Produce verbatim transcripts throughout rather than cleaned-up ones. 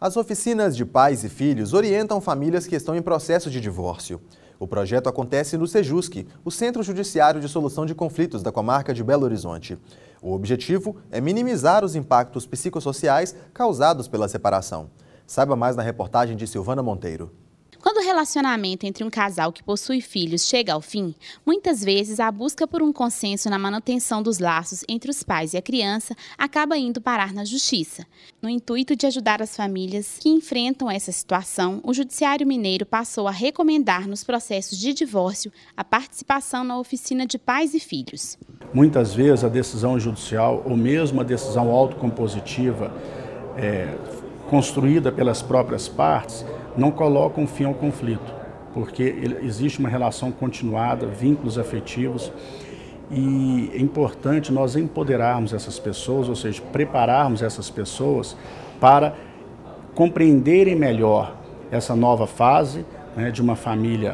As oficinas de pais e filhos orientam famílias que estão em processo de divórcio. O projeto acontece no Sejusc, o Centro Judiciário de Solução de Conflitos da comarca de Belo Horizonte. O objetivo é minimizar os impactos psicossociais causados pela separação. Saiba mais na reportagem de Silvana Monteiro. Quando o relacionamento entre um casal que possui filhos chega ao fim, muitas vezes a busca por um consenso na manutenção dos laços entre os pais e a criança acaba indo parar na justiça. No intuito de ajudar as famílias que enfrentam essa situação, o Judiciário Mineiro passou a recomendar nos processos de divórcio a participação na oficina de pais e filhos. Muitas vezes a decisão judicial ou mesmo a decisão autocompositiva é, construída pelas próprias partes não coloca um fim ao conflito, porque existe uma relação continuada, vínculos afetivos, e é importante nós empoderarmos essas pessoas, ou seja, prepararmos essas pessoas para compreenderem melhor essa nova fase, né, de uma família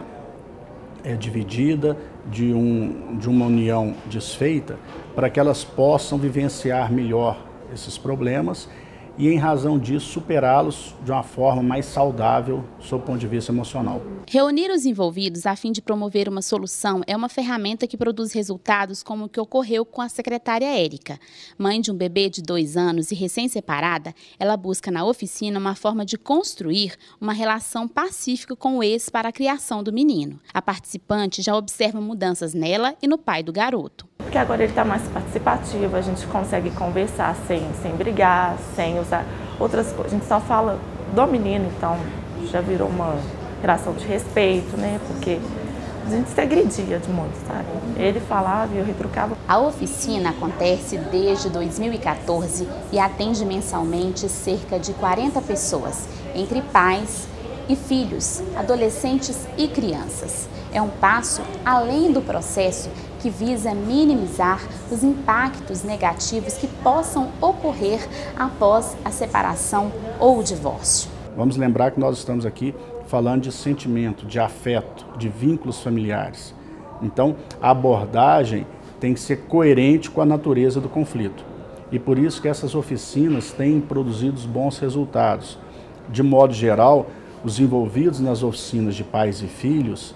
é, dividida, de, um, de uma união desfeita, para que elas possam vivenciar melhor esses problemas e, em razão disso, superá-los de uma forma mais saudável sob o ponto de vista emocional. Reunir os envolvidos a fim de promover uma solução é uma ferramenta que produz resultados como o que ocorreu com a secretária Érica. Mãe de um bebê de dois anos e recém-separada, ela busca na oficina uma forma de construir uma relação pacífica com o ex para a criação do menino. A participante já observa mudanças nela e no pai do garoto. Porque agora ele está mais participativo, a gente consegue conversar sem, sem brigar, sem usar outras coisas. A gente só fala do menino, então já virou uma relação de respeito, né? Porque a gente se agredia de muito, sabe? Ele falava e eu retrucava. A oficina acontece desde dois mil e quatorze e atende mensalmente cerca de quarenta pessoas, entre pais e filhos, adolescentes e crianças. É um passo além do processo que visa minimizar os impactos negativos que possam ocorrer após a separação ou o divórcio. Vamos lembrar que nós estamos aqui falando de sentimento, de afeto, de vínculos familiares. Então, a abordagem tem que ser coerente com a natureza do conflito. E por isso que essas oficinas têm produzido bons resultados. De modo geral, os envolvidos nas oficinas de pais e filhos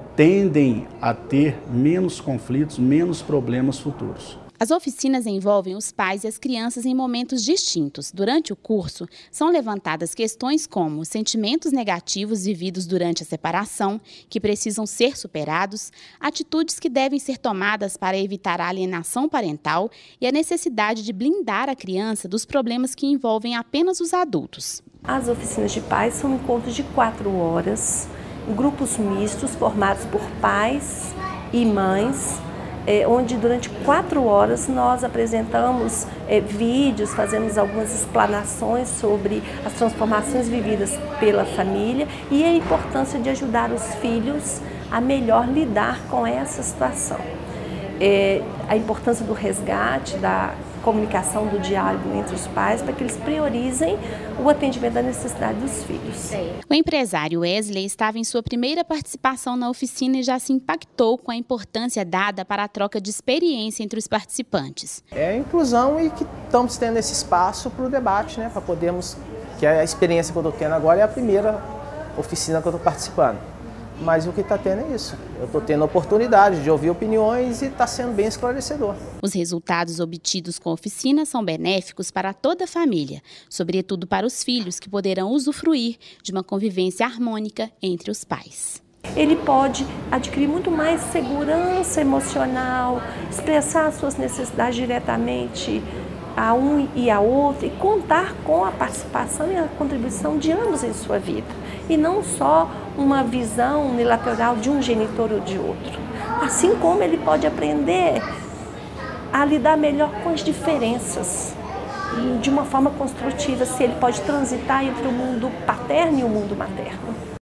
tendem a ter menos conflitos, menos problemas futuros. As oficinas envolvem os pais e as crianças em momentos distintos. Durante o curso, são levantadas questões como sentimentos negativos vividos durante a separação, que precisam ser superados, atitudes que devem ser tomadas para evitar a alienação parental e a necessidade de blindar a criança dos problemas que envolvem apenas os adultos. As oficinas de pais são encontros de quatro horas, grupos mistos formados por pais e mães, é, onde durante quatro horas nós apresentamos é, vídeos, fazemos algumas explanações sobre as transformações vividas pela família e a importância de ajudar os filhos a melhor lidar com essa situação. É, a importância do resgate, da comunicação, do diálogo entre os pais, para que eles priorizem o atendimento da necessidade dos filhos. O empresário Wesley estava em sua primeira participação na oficina e já se impactou com a importância dada para a troca de experiência entre os participantes. É a inclusão e que estamos tendo esse espaço para o debate, né, para podermos, que a experiência que eu estou tendo agora é a primeira oficina que eu estou participando. Mas o que está tendo é isso. Eu estou tendo a oportunidade de ouvir opiniões e está sendo bem esclarecedor. Os resultados obtidos com a oficina são benéficos para toda a família, sobretudo para os filhos que poderão usufruir de uma convivência harmônica entre os pais. Ele pode adquirir muito mais segurança emocional, expressar suas necessidades diretamente a um e a outro e contar com a participação e a contribuição de ambos em sua vida. E não só uma visão unilateral de um genitor ou de outro. Assim como ele pode aprender a lidar melhor com as diferenças de uma forma construtiva, se ele pode transitar entre o mundo paterno e o mundo materno.